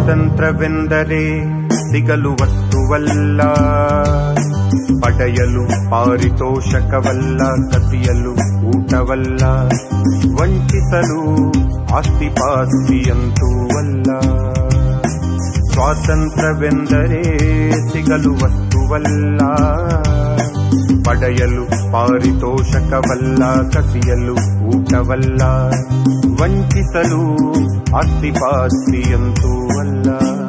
ಸ್ವಾತಂತ್ರ್ಯವೆಂದರೆ ಸಿಗಲು ವಸ್ತುವಲ್ಲ, ಪಡೆಯಲು ಪಾರಿತೋಷಕವಲ್ಲ, ಕಸಿಯಲು ಊಟವಲ್ಲ, ವಂಚಿಸಲು ಆಸ್ತಿಪಾಸ್ತಿಯಂತೂ ಅಲ್ಲ. ಸ್ವಾತಂತ್ರ್ಯವೆಂದರೆ ಸಿಗಲು ವಸ್ತುವಲ್ಲ, ಪಡೆಯಲು ಪಾರಿತೋಷಕವಲ್ಲ, ಕಸಿಯಲು ಊಟವಲ್ಲ, ವಂಚಿಸಲು ಆಸ್ತಿಪಾಸ್ತಿಯಂತೂ ಅಲ್ಲ.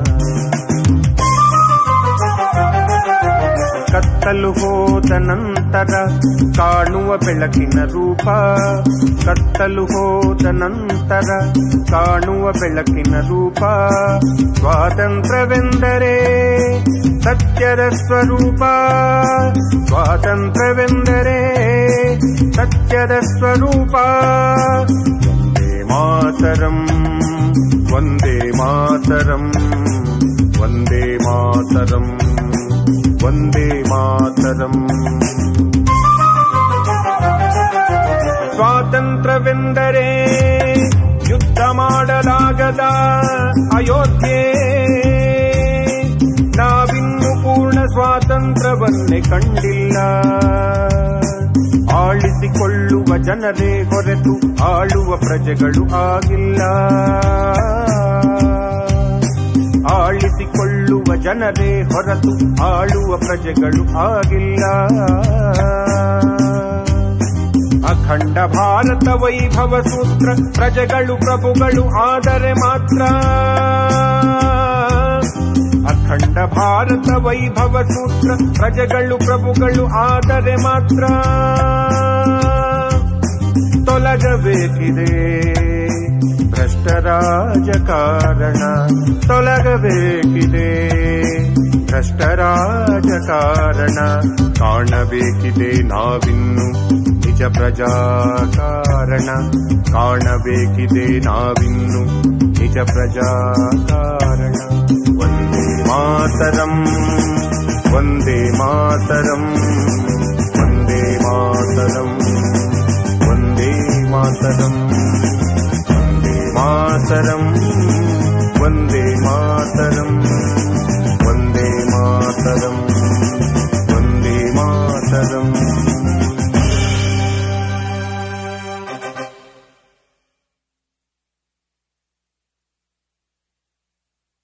ಕತ್ತಲು ಹೋದ ನಂತರ ಕಾಣುವ ಬೆಳಕಿನ ರೂಪ, ಕತ್ತಲು ಹೋದ ನಂತರ ಕಾಣುವ ಬೆಳಕಿನ ರೂಪ. ಸ್ವಾತಂತ್ರ್ಯವೆಂದರೆ ಸತ್ಯದ ಸ್ವರೂಪ, ಸ್ವಾತಂತ್ರ್ಯವೆಂದರೆ ಸತ್ಯದ ಸ್ವರೂಪ. ವಂದೇ ಮಾತರಂ, ವಂದೇ ಮಾತರಂ, ವಂದೇ ಮಾತರಂ, ವಂದೇ ಮಾತರಂ. ಸ್ವಾತಂತ್ರ್ಯವೆಂದರೆ ಯುದ್ಧ ಮಾಡಲಾಗದ ಅಯೋಧ್ಯೆ, ನಾವಿನ್ನು ಪೂರ್ಣ ಸ್ವಾತಂತ್ರ್ಯವನ್ನೇ ಕಂಡಿಲ್ಲ. ಆಳಿಸಿಕೊಳ್ಳುವ ಜನರೇ ಹೊರತು ಆಳುವ ಪ್ರಜೆಗಳು ಆಗಿಲ್ಲ. ಆಳಿಸಿಕೊಳ್ಳುವ ಜನರೇ ಹೊರತು ಆಳುವ ಪ್ರಜೆಗಳು ಆಗಿಲ್ಲ. ಅಖಂಡ ಭಾರತ ವೈಭವ ಸೂತ್ರ, ಪ್ರಜೆಗಳು ಪ್ರಭುಗಳು ಆದರೆ ಮಾತ್ರ. ಅಖಂಡ ಭಾರತ ವೈಭವ ಸೂತ್ರ, ಪ್ರಜೆಗಳು ಪ್ರಭುಗಳು ಆದರೆ ಮಾತ್ರ. ತೊಲಗಬೇಕಿದೆ ಭ್ರಷ್ಟ ರಾಜಕಾರಣ, ತೊಲಗಬೇಕಿದೆ ಭ್ರಷ್ಟ ರಾಜಕಾರಣ. ಕಾಣಬೇಕಿದೆ ನಾವಿನ್ನು ನಿಜ ಪ್ರಜಾಕಾರಣ, ಕಾಣಬೇಕಿದೆ ನಾವಿನ್ನು ನಿಜ ಪ್ರಜಾಕಾರಣ. ವಂದೇ ಮಾತರಂ, ವಂದೇ ಮಾತರಂ, ವಂದೇ ಮಾತರಂ, ವಂದೇ ಮಾತರಂ, ವಂದೇ ಮಾತರಂ, ವಂದೇ ಮಾತರಂ.